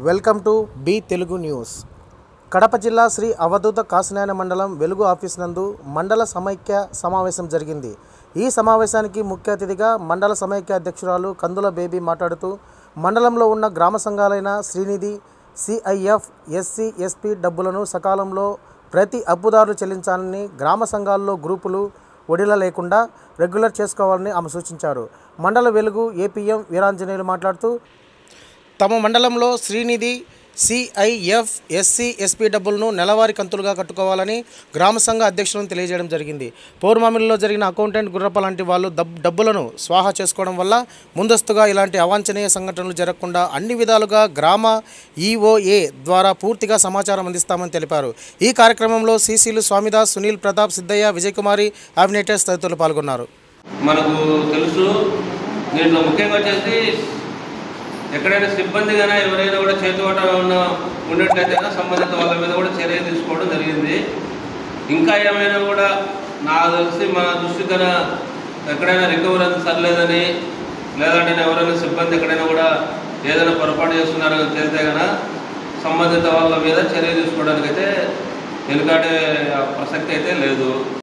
Welcome to B Telugu news. Kadapa జిల్లా శ్రీ అవధూత కాశీనారాయణ మండలం వెలుగు ఆఫీస్ నందు మండల సమైక్య సమావేశం జరిగింది. ఈ సమావేశానికి ముఖ్య అతిథిగా మండల సమైక్య అధ్యక్షురాలు కందుల బేబీ మాట్లాడుతూ మండలంలో ఉన్న గ్రామ సంఘాలైన శ్రీనిధి, సిఐఎఫ్, ఎస్సీ, ఎస్పీ డబ్బులను సకాలంలో ప్రతి అప్పుదారులు చెల్లించాలని, గ్రామ సంఘాల్లో గ్రూపులు ఒడిల లేకుండా రెగ్యులర్ చేసుకోవాలని ఆమె సూచించారు. మండల వెలుగు ఏపీఎం వీరాంజనేయులు మాట్లాడుతూ తమ మండలంలో శ్రీనిధి, సిఐఎఫ్, ఎస్సీ, ఎస్పీ డబ్బులను నెలవారీ కంతులుగా కట్టుకోవాలని గ్రామ సంఘ అధ్యక్షులను తెలియజేయడం జరిగింది. పౌర్మామిల్లో జరిగిన అకౌంటెంట్ గుర్రప్ప లాంటి వాళ్ళు డబ్బులను స్వాహా చేసుకోవడం వల్ల ముందస్తుగా ఇలాంటి అవాంఛనీయ సంఘటనలు జరగకుండా అన్ని విధాలుగా గ్రామ ఈఓఏ ద్వారా పూర్తిగా సమాచారం అందిస్తామని తెలిపారు. ఈ కార్యక్రమంలో సీసీలు స్వామిదాస్, సునీల్ ప్రతాప్, సిద్ధయ్య, విజయకుమారి, ఆవినేటర్స్ తదితరులు పాల్గొన్నారు. మనకు తెలుసు, దీంట్లో ముఖ్యంగా వచ్చేసి ఎక్కడైనా సిబ్బందిగానే ఎవరైనా కూడా చేతివాట ఉండేట్లయితే సంబంధిత వాళ్ళ మీద కూడా చర్య తీసుకోవడం జరిగింది. ఇంకా ఏమైనా కూడా నాకు తెలిసి మా దృష్టికి ఎక్కడైనా రికవరీ అంత సరిలేదని, లేదంటే ఎవరైనా సిబ్బంది ఎక్కడైనా కూడా ఏదైనా పొరపాటు చేస్తున్నారని తెలితే కనుక సంబంధిత వాళ్ళ మీద చర్య తీసుకోవడానికి అయితే వెనుకాడే ప్రసక్తి అయితే లేదు.